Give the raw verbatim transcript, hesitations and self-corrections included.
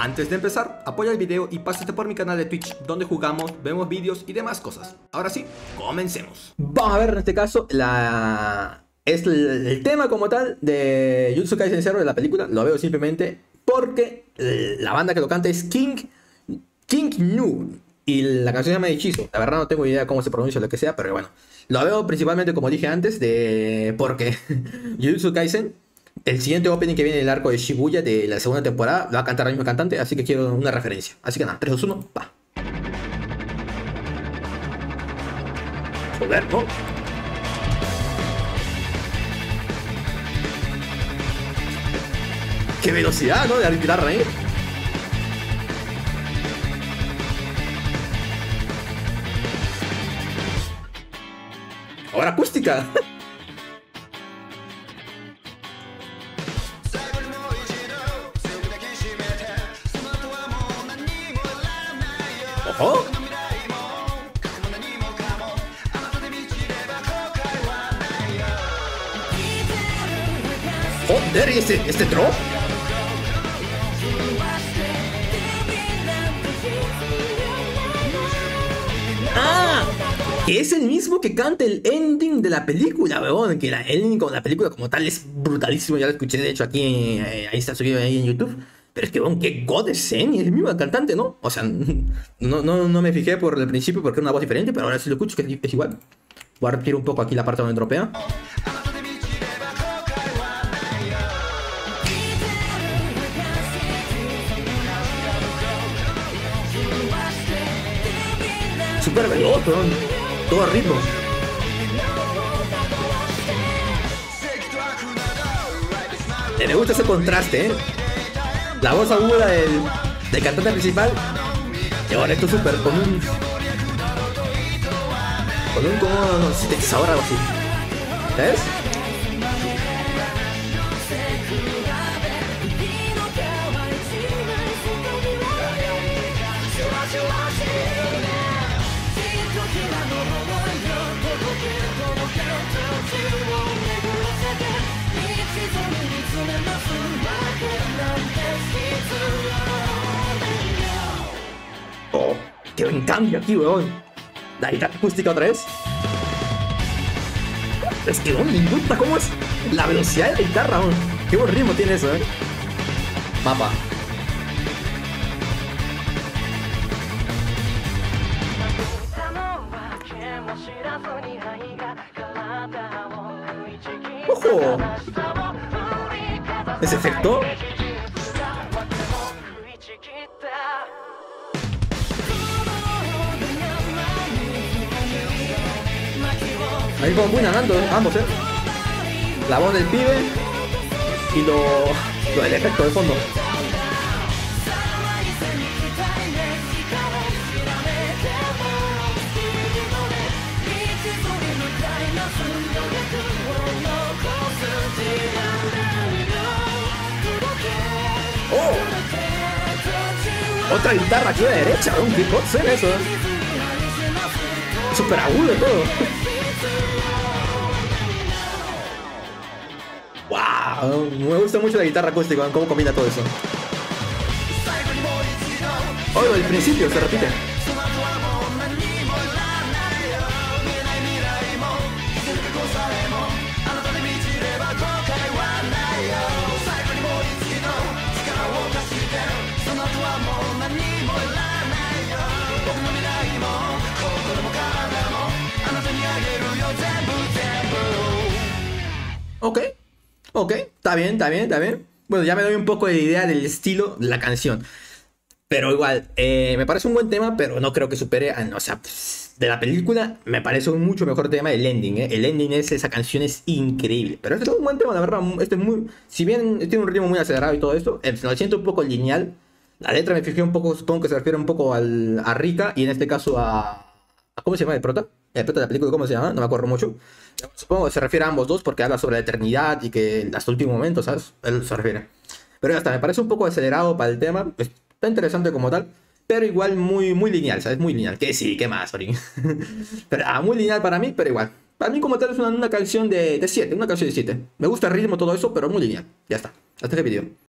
Antes de empezar, apoya el video y pásate por mi canal de Twitch, donde jugamos, vemos vídeos y demás cosas. Ahora sí, comencemos. Vamos a ver en este caso la... es el, el tema como tal de Jujutsu Kaisen Zero de la película. Lo veo simplemente porque la banda que lo canta es King King Gnu y la canción se llama Hechizo. La verdad no tengo idea cómo se pronuncia o lo que sea, pero bueno, lo veo principalmente, como dije antes, de porque Jujutsu Kaisen, el siguiente opening que viene del arco de Shibuya de la segunda temporada, lo va a cantar la misma cantante, así que quiero una referencia. Así que nada, tres, dos, uno, pa. Joder, ¿no? ¡Qué velocidad!, ¿no? De la guitarra ahí. Ahora acústica. Ojo. Joder, ¿y este, este drop? ¡Ah! Que es el mismo que canta el ending de la película, weón. Que la ending con la película como tal es brutalísimo. Ya lo escuché, de hecho, aquí, eh, ahí está subido ahí en YouTube. Pero es que, weón, qué god es Zen, es el mismo cantante, ¿no? O sea, no, no, no me fijé por el principio porque era una voz diferente, pero ahora sí lo escucho, que es, es igual. Voy a repetir un poco aquí la parte donde dropea. Super veloz, weón. Todo a ritmo. Me gusta ese contraste, ¿eh? La voz aguda del, del cantante principal. Y ahora esto súper con un... Con un como... sintetizador, algo así. ¿Ves? Oh, qué buen cambio aquí, weón. La guitarra acústica otra vez. Es que, weón, me gusta cómo es la velocidad de la guitarra, weón. Qué buen ritmo tiene eso, eh. Mapa. ¡Ojo! ¿Ese efecto? Ahí como muy nadando ambos, eh. La voz del pibe y lo, lo del efecto de fondo. ¡Oh! Otra guitarra aquí a la derecha, un ¿qué cosa es eso? Súper agudo todo. ¡Wow! Me gusta mucho la guitarra acústica, cómo combina todo eso. Oh, el principio se repite. Ok, ok, está bien, está bien, está bien. Bueno, ya me doy un poco de idea del estilo de la canción. Pero igual, eh, me parece un buen tema, pero no creo que supere a, o sea, de la película me parece un mucho mejor tema el ending, ¿eh? El ending es, esa canción es increíble. Pero este es un buen tema, la verdad. Este es muy, si bien tiene un ritmo muy acelerado y todo esto, eh, lo siento un poco lineal. La letra me fijé un poco, supongo que se refiere un poco al, a Rika y en este caso a, a... ¿Cómo se llama el prota? El prota de la película, ¿cómo se llama? No me acuerdo mucho. Supongo que se refiere a ambos dos porque habla sobre la eternidad y que hasta el último momento, ¿sabes? Él se refiere. Pero ya está, me parece un poco acelerado para el tema. Está interesante como tal. Pero igual muy, muy lineal, ¿sabes? Muy lineal. Que sí, ¿qué más, Orin? Pero ah, muy lineal para mí, pero igual. Para mí como tal es una, una canción de siete, una canción de siete. Me gusta el ritmo, todo eso, pero muy lineal. Ya está. Hasta este video.